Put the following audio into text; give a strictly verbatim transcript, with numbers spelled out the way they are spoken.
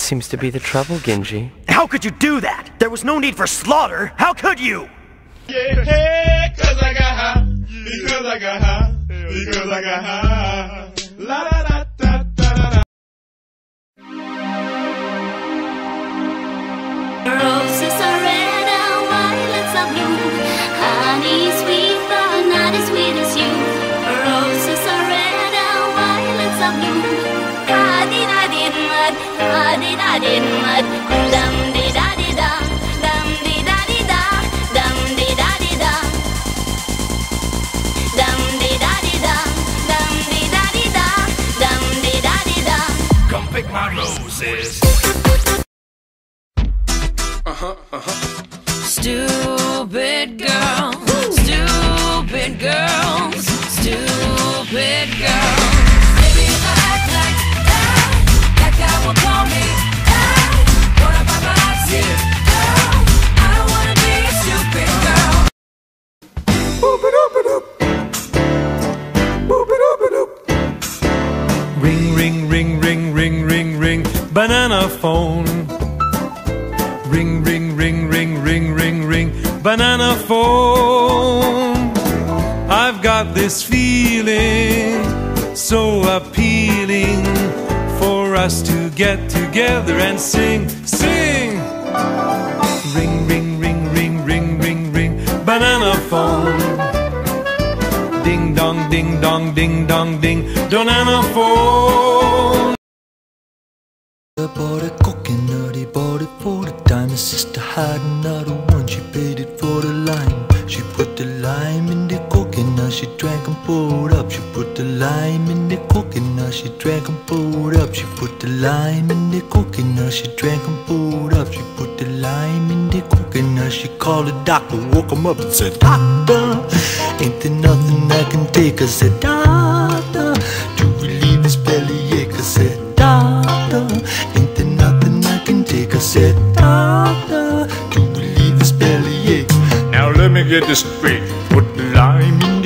seems to be the trouble, Genji. How could you do that? There was no need for slaughter. How could you? Yeah, hey, cause I got high, because I got high, because I got high. La da da da da da da. Roses are red and violets are blue. Honey is sweet but not as sweet as you. Roses are red and violets are blue. Da-di-da-di-mud, da-di-da-di-mud, dum-di-da-di-da, dum-di-da-di-da, dum-di-da-di-da, dum-di-da-di-da, dum-di-da-di-da, dum-di-da-di-da. Come pick my roses. Uh-huh, uh-huh. Stupid girl, stupid girls, stupid girls. Maybe if I act like that, that guy will call me that. Wanna buy my seat, girl? I don't wanna be a stupid girl. Boop-a-doop-a-doop. Boop-a-doop-a-doop. Ring, ring, ring, ring, ring, ring, ring, banana phone. Ring, ring, ring, ring, ring, ring, ring, banana phone. I've got this feeling so appealing for us to get together and sing, sing. Ring, ring, ring, ring, ring, ring, ring, banana phone. Ding dong, ding dong, ding dong, ding, banana phone. I bought a coconut, he bought it for the time. His sister had another one, she paid it for the lime. She put the lime in the coconut, she drank and poured up. She put the lime in the coconut, she drank and poured up. She put the lime in the coconut, she drank and poured up. She put the lime in the coconut, she called the doctor, woke him up and said, Doctor, ain't there nothing I can take? I said, Doctor, to relieve his bellyache. I said, Doctor, ain't there nothing I can take? I said, Doctor, to relieve his bellyache. Now let me get this straight. Put the lime in